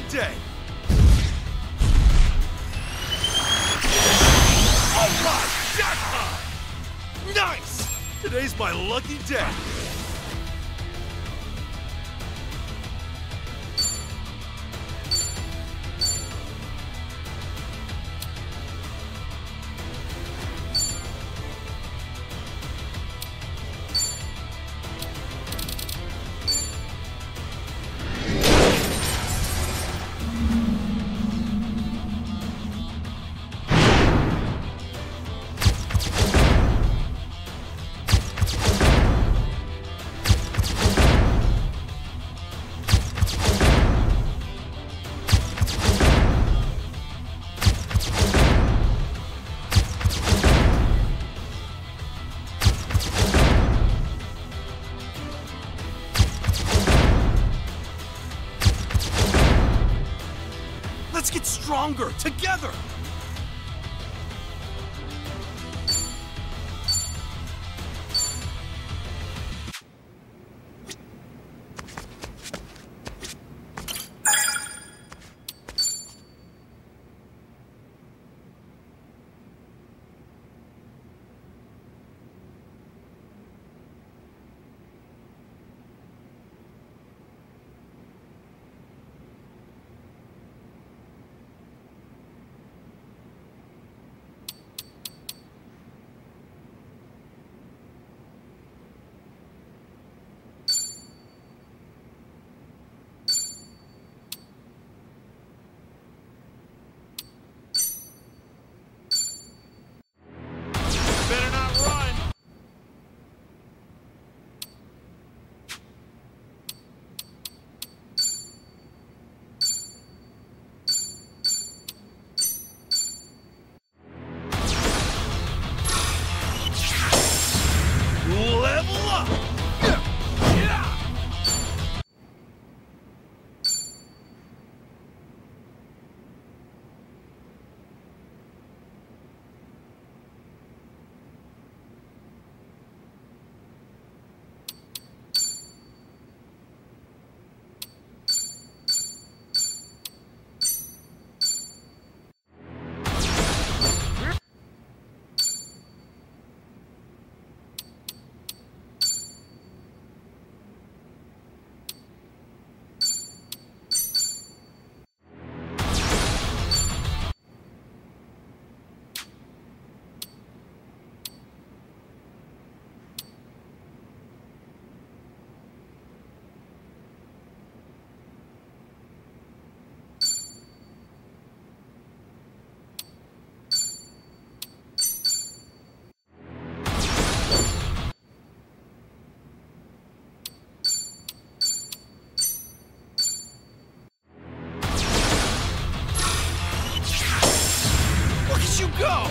day. Oh my, jackpot! Nice! Today's my lucky day. Let's get stronger together! Better not run! Level up! Yeah! Look at you go!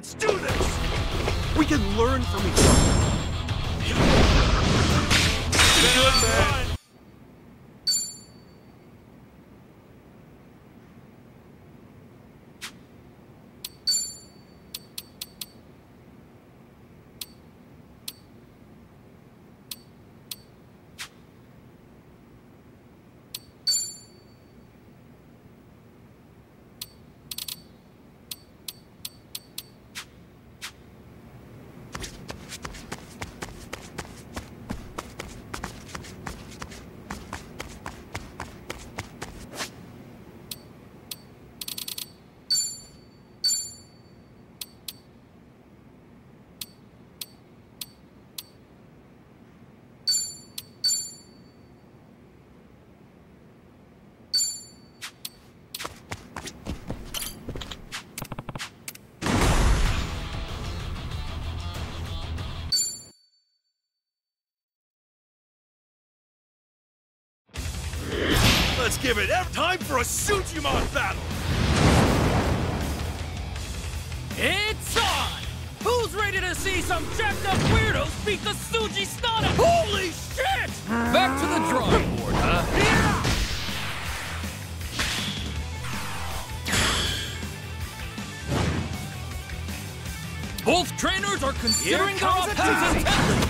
Let's do this! We can learn from each other. Good man. Let's give it time for a Sujimon battle! It's on! Who's ready to see some jacked up weirdos beat the Suji Stada? Holy shit! Back to the drawing board, huh? Yeah! Both trainers are considering their opponents intently.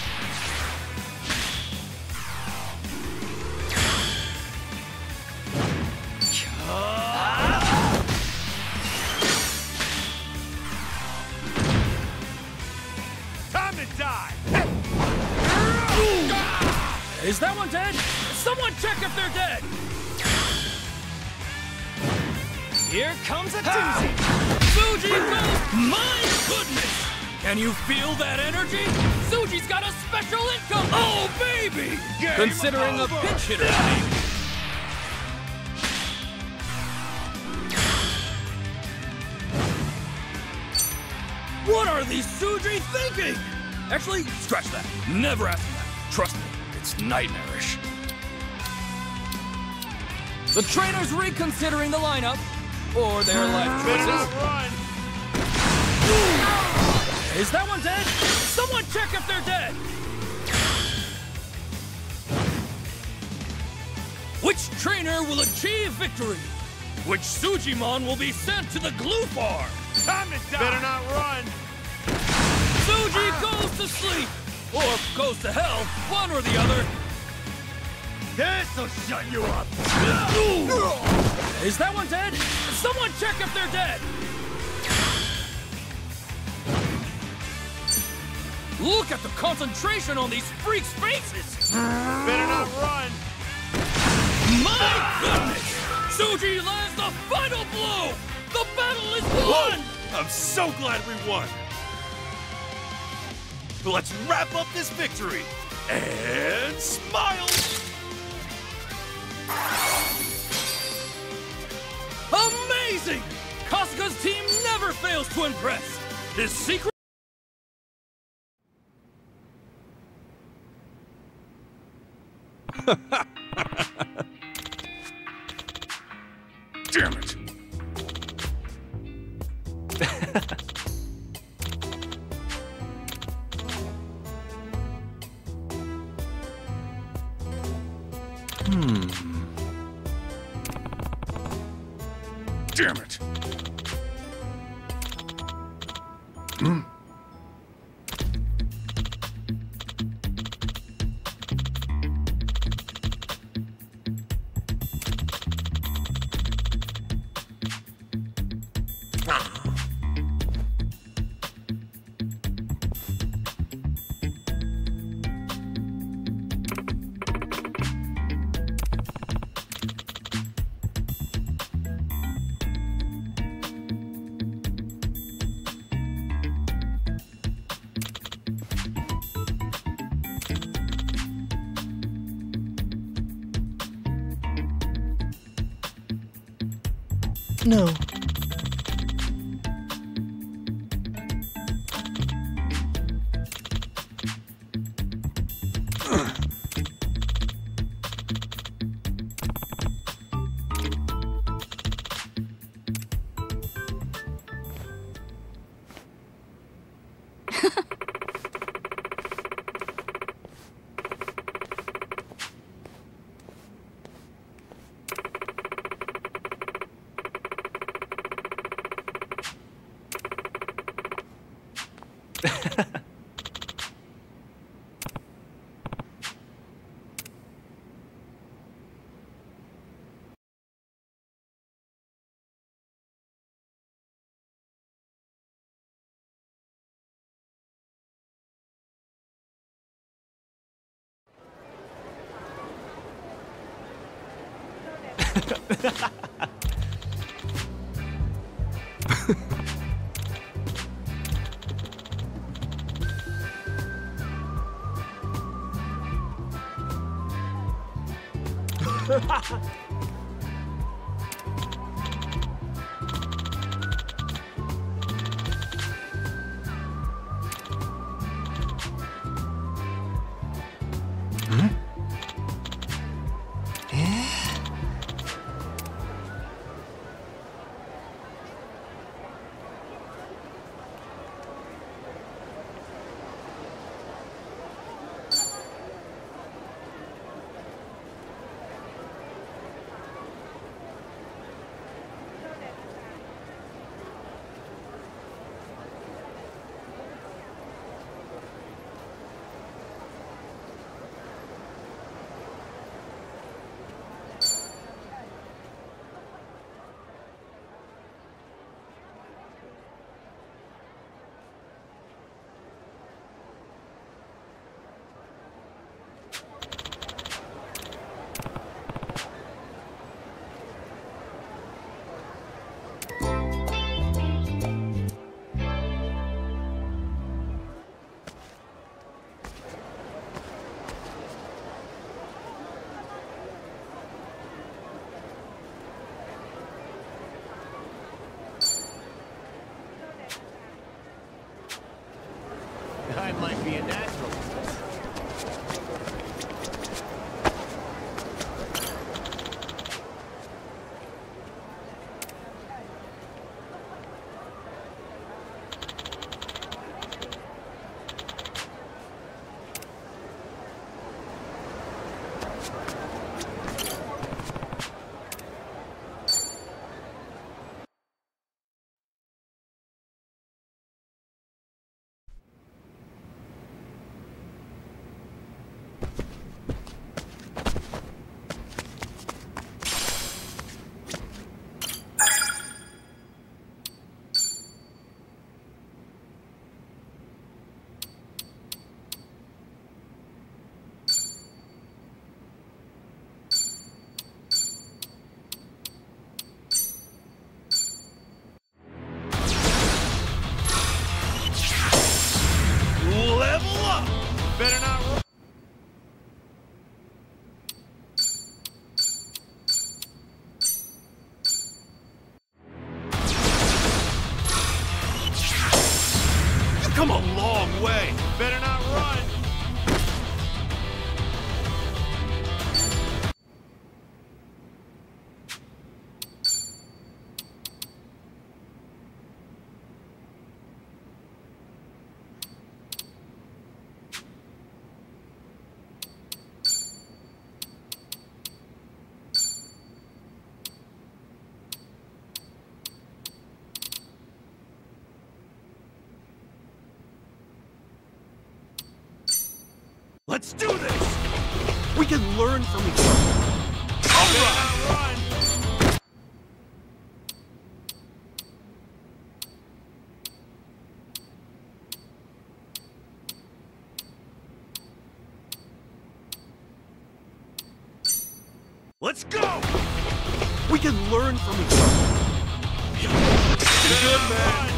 Is that one dead? Someone check if they're dead! Here comes a doozy! Suji goes! My goodness! Can you feel that energy? Suji's got a special income! Oh, baby! Considering a pinch hitter, maybe. What are these Suji thinking? Actually, scratch that. Never ask me that. Trust me. It's nightmarish. The trainers reconsidering the lineup, or their life choices. Run! Is that one dead? Someone check if they're dead! Which trainer will achieve victory? Which Sujimon will be sent to the glue farm? Time to die! Better not run! Suji goes to sleep! Or goes to hell, one or the other. This'll shut you up! Is that one dead? Someone check if they're dead! Look at the concentration on these freaks' faces! Better not run! My goodness! Suji lands the final blow! The battle is won! Whoa. I'm so glad we won! Let's wrap up this victory! And smile! Amazing! Kasuga's team never fails to impress! His secret... Damn it! Damn it! No. I might be a natural. Level up! Better not run. You've come a long way. Better not run. Let's do this! We can learn from each other. All right! Let's go! We can learn from each other. Good man!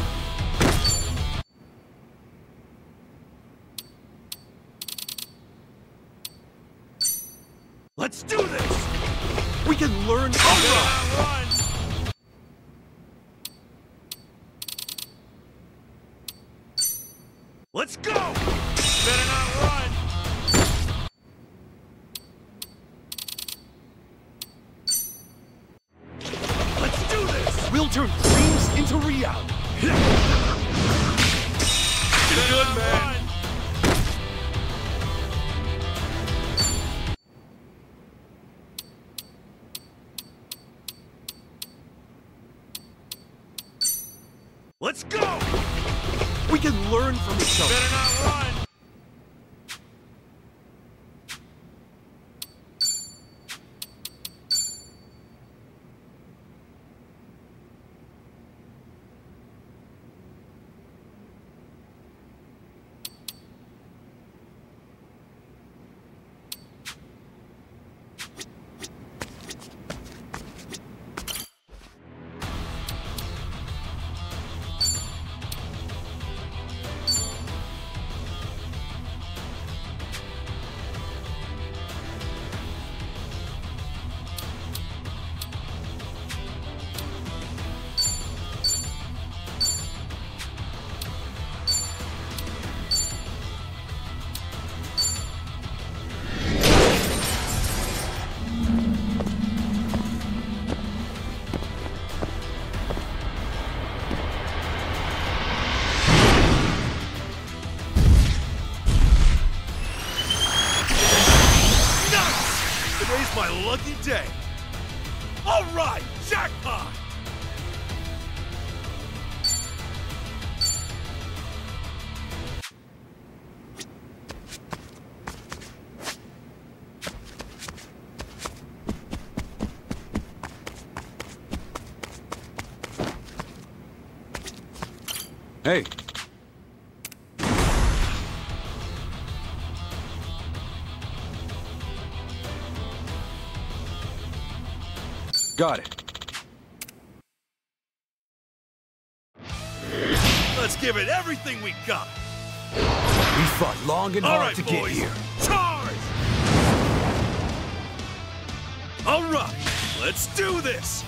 Let's do this! We can learn from each other. Let's go! Better not run! Let's do this! We'll turn dreams into reality. looking good, man. Let's go! We can learn from each other. Better not run. Today's my lucky day. All right, jackpot! Hey. Got it. Let's give it everything we got. We fought long and All hard right, to boys. get here. Charge! All right, let's do this.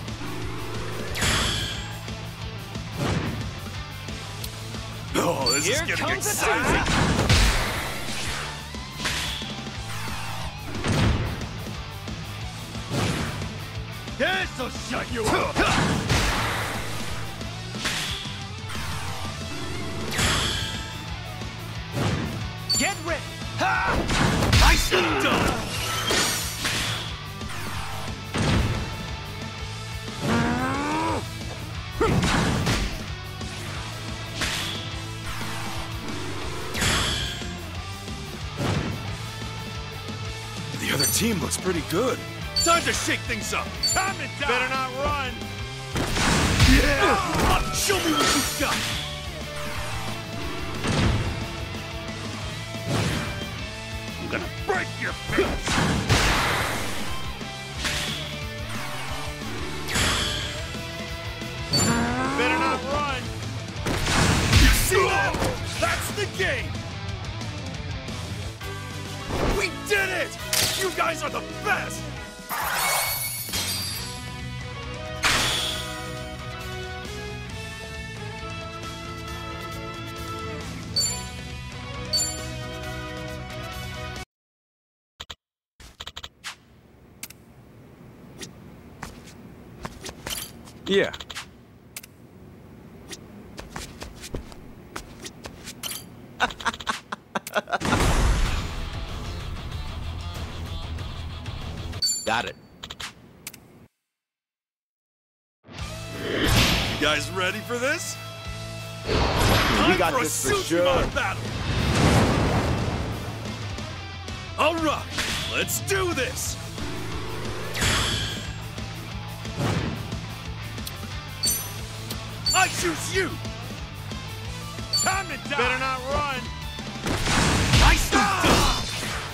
Oh, this is getting exciting. This'll shut you up. Get ready. Nicely done. The other team looks pretty good. Time to shake things up. Time to die. Better not run. Yeah! Show me what you got. I'm gonna break your face. Better not run. You see that? That's the game. We did it! You guys are the best! Yeah. Got it. You guys ready for this? We Time got for a this for Tsushima sure. battle! All right, let's do this! I choose you! Time to die. Better not run. Nicely done!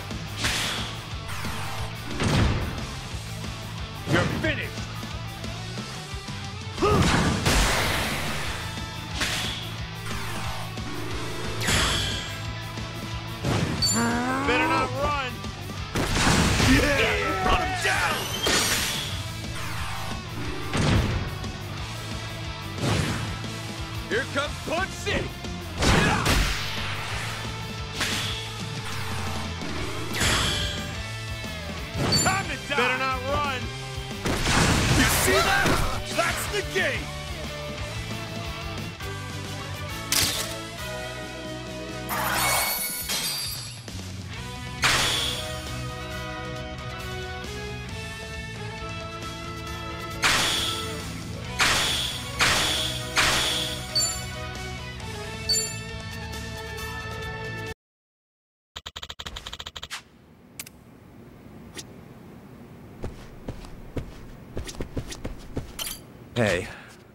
You're finished. Better not run. Yeah! Brought him down! Here comes Punch City. Time to die. Better not run. You see that? That's the game! Hey.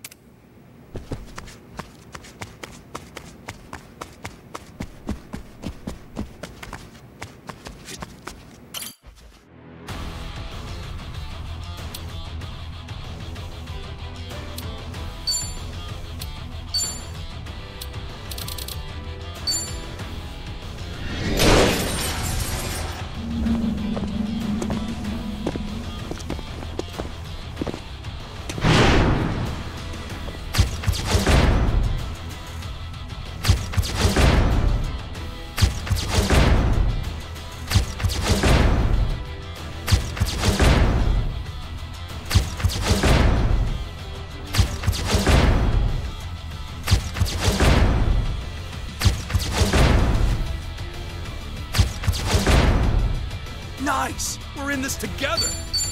Nice! We're in this together!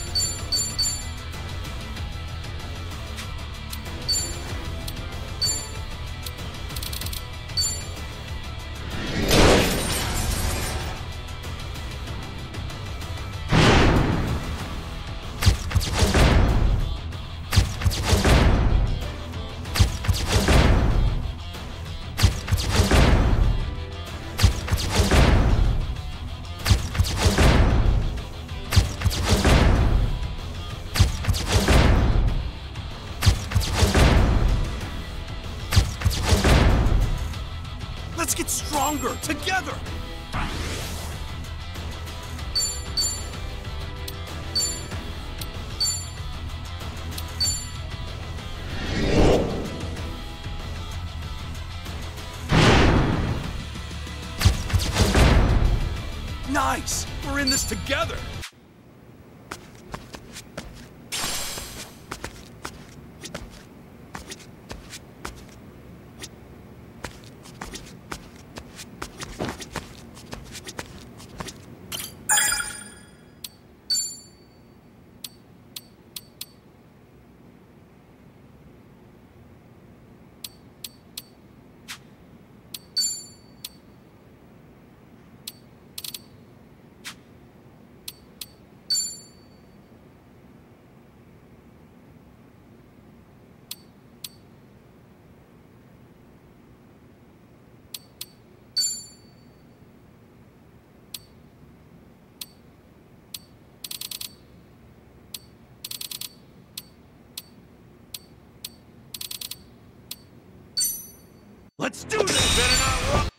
Let's get stronger together! Nice! We're in this together! Let's do this! Better not run!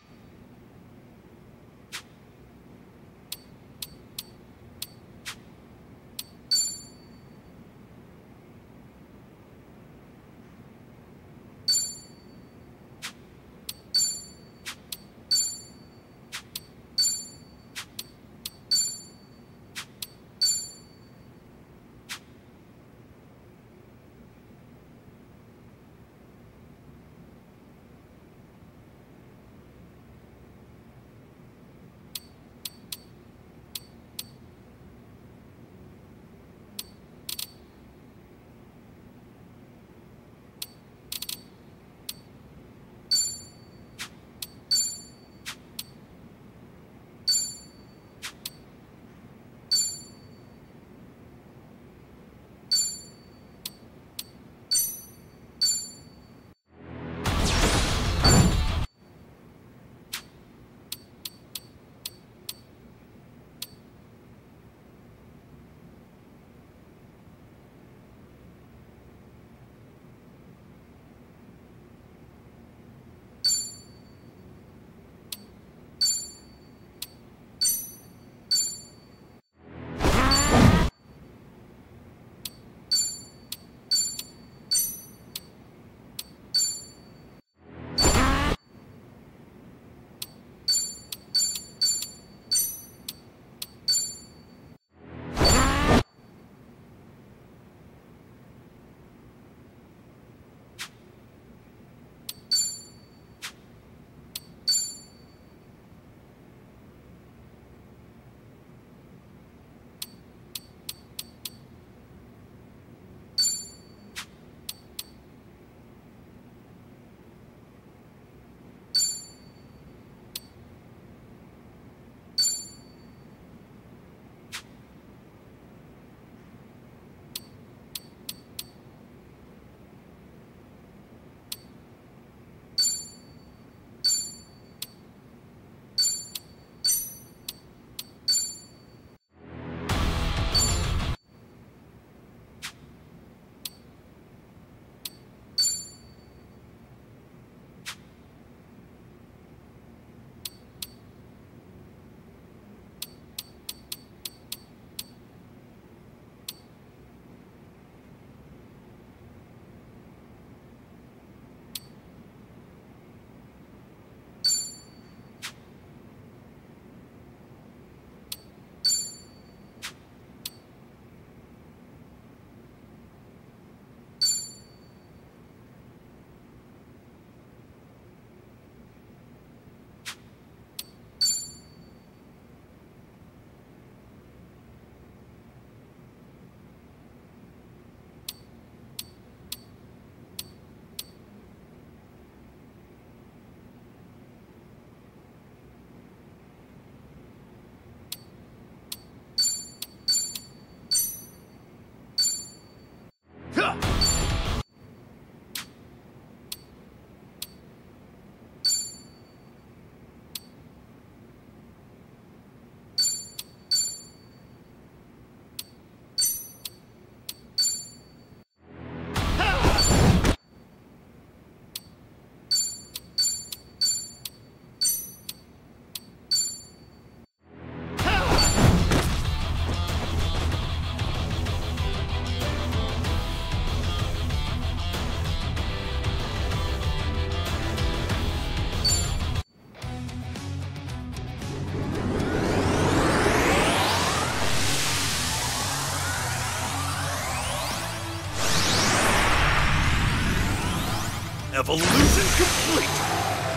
Evolution complete!